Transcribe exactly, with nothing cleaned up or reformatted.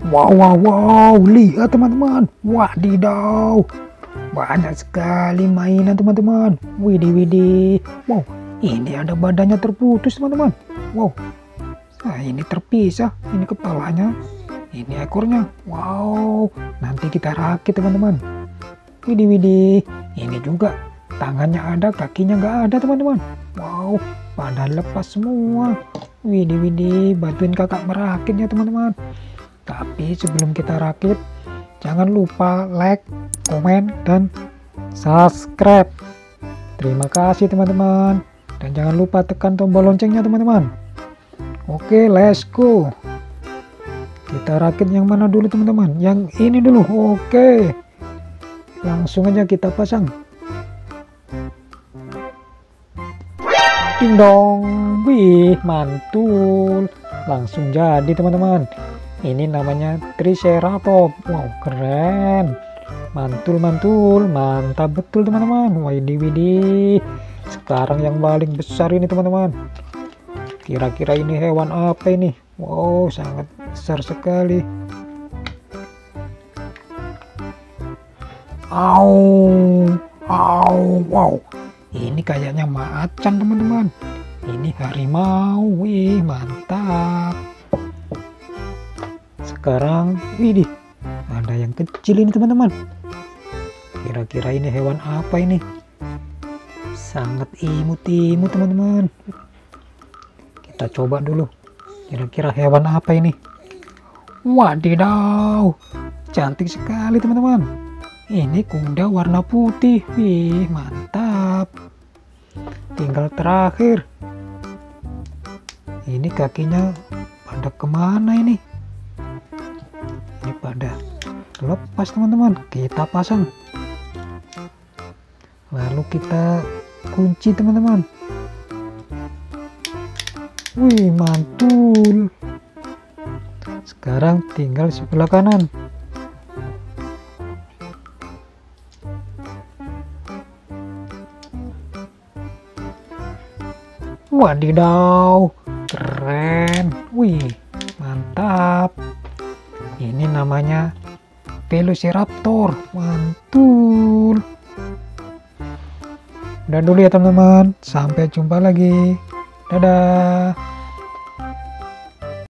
Wow, wow, wow, lihat teman-teman. Wadidaw, banyak sekali mainan teman-teman. Widih, widih. Wow, ini ada badannya terputus teman-teman. Wow, nah ini terpisah. Ini kepalanya, ini ekornya. Wow, nanti kita rakit teman-teman. Widih, widih. Ini juga tangannya ada, kakinya nggak ada teman-teman. Wow, pada lepas semua. Widih, widih. Bantuin kakak merakitnya teman-teman. Tapi sebelum kita rakit, jangan lupa like, komen, dan subscribe. Terima kasih teman-teman. Dan jangan lupa tekan tombol loncengnya teman-teman. Oke, let's go. Kita rakit yang mana dulu teman-teman? Yang ini dulu. Oke, langsung aja kita pasang. Ding dong. Wih, mantul. Langsung jadi teman-teman. Ini namanya Triceratops. Wow, keren. Mantul, mantul. Mantap betul teman-teman. Widih, widih. Sekarang yang paling besar ini teman-teman. Kira-kira ini hewan apa ini? Wow, sangat besar sekali. Au, au, wow. Ini kayaknya macan teman-teman. Ini harimau. Wih, mantap. Sekarang, widih, ada yang kecil ini teman-teman. Kira-kira ini hewan apa ini? Sangat imut-imut teman-teman. Kita coba dulu. Kira-kira hewan apa ini? Wadidaw, cantik sekali teman-teman. Ini kuda warna putih. Wih, mantap. Tinggal terakhir. Ini kakinya pada kemana ini? Ini pada lepas teman-teman. Kita pasang, lalu kita kunci teman-teman. Wih, mantul. Sekarang tinggal sebelah kanan. Wadidaw, keren. Wih, mantap. Ini namanya Velociraptor. Mantul. Udah dulu ya teman-teman. Sampai jumpa lagi. Dadah.